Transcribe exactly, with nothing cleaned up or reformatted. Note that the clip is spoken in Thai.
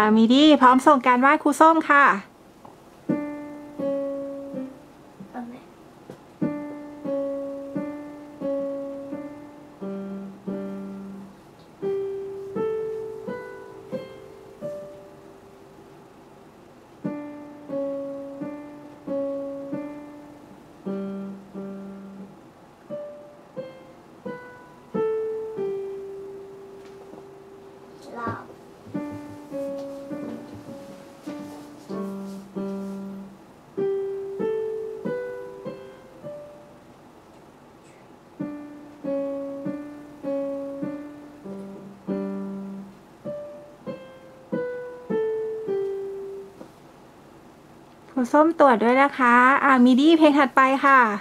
มีดี้พร้อมส่งการบ้านครูส้มค่ะครูส้มตรวจด้วยนะคะอ่ามีดี้เพลงถัดไปค่ะ